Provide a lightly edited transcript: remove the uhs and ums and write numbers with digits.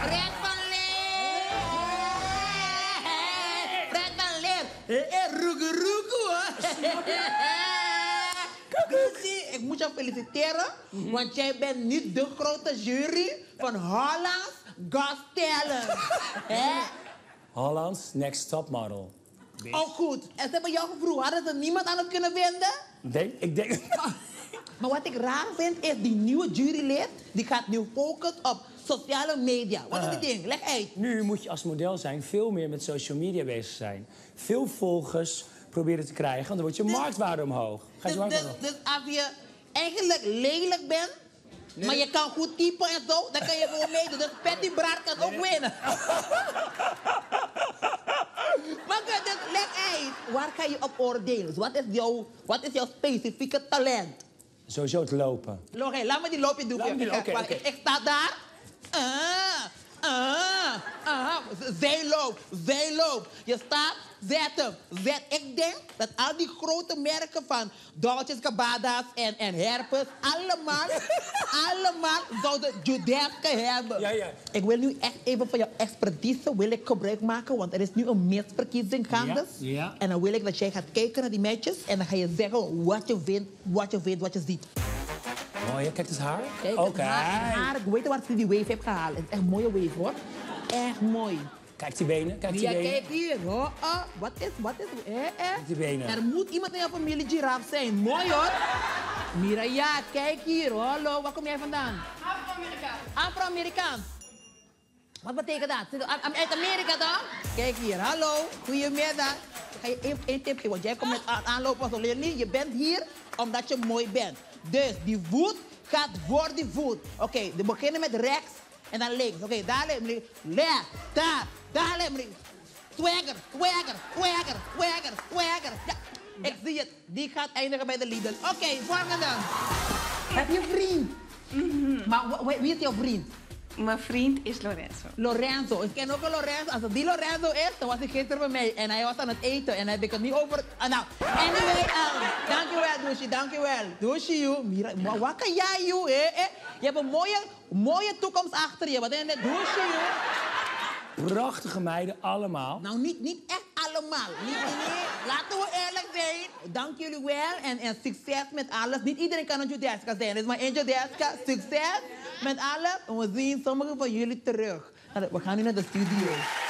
Fred van Leer! Fred van Leer! Roegeroegoe hoor! Ik moet jou feliciteren, want jij bent niet de grote jury van Hollands Got Talent. Hollands Next Top Model. Oh goed, en ze hebben jou gevraagd, hadden ze niemand aan het kunnen vinden? Ik denk... Maar wat ik raar vind is, die nieuwe jurylid, die gaat nu focussen op sociale media. Wat is die ding? Leg uit. Nu moet je als model zijn veel meer met social media bezig zijn. Veel volgers proberen te krijgen, want dan wordt je marktwaarde omhoog. Dus als je eigenlijk lelijk bent, maar je kan goed typen en zo, dan kan je gewoon meedoen. Dus Patty Braart kan ook winnen. Maar dus, leg uit, waar ga je op oordelen? Wat is jouw specifieke talent? Sowieso het lopen. Oké, laat me die loopje doen. Okay. Ik sta daar. Zij loopt. Je staat, zet hem. Ik denk dat al die grote merken van Dolce & Gabbana's en Herpes, allemaal zouden Judevka hebben. Ja. Ik wil nu echt even van jouw expertise wil ik gebruik maken, want er is nu een misverkiezing gaande. Ja. En dan wil ik dat jij gaat kijken naar die meisjes en dan ga je zeggen wat je vindt, wat je ziet. Oh ja, kijk eens haar. Kijk, Oké. haar. Ik weet waar ze die wave heeft gehaald. Het is echt een mooie wave, hoor. Echt mooi. Kijk die benen, Kijk hier. Oh, wat is? Kijk die benen. Er moet iemand in jouw familie giraffe zijn. Mooi, hoor. Mira, ja, kijk hier. Hallo, waar kom jij vandaan? Afro-Amerikaans. Afro-Amerikaans. Wat betekent dat? Uit Amerika dan? Kijk hier, hallo. Goedemiddag. Ik ga je één tip geven, want jij komt met aanlopen als Lily. Je bent hier omdat je mooi bent. Dus die voet gaat voor die voet. Oké, we beginnen met rechts en dan links. Oké, daar left, daar links. Swagger. Ja, ik zie het. Die gaat eindigen bij de Lidl. Oké, volgende. Heb je een vriend? Maar wie is jouw vriend? Mijn vriend is Lorenzo. Ik ken ook een Lorenzo. Als het die Lorenzo is, dan was hij gisteren bij mij. En hij was aan het eten. En heb ik het niet over... Nou, anyway, dankjewel, dankjewel. Douche, you. Mira, maar wat kan jij, you, Je hebt een mooie toekomst achter je. Wat is het? Douche, you. Prachtige meiden, allemaal. Nou, niet echt allemaal. Nee. Laten we eerlijk zijn. Dank jullie wel. En succes met alles. Niet iedereen kan een Judevka zijn. Het is maar één Judevka. Succes met alles. En we zien sommigen van jullie terug. We gaan nu naar de studio.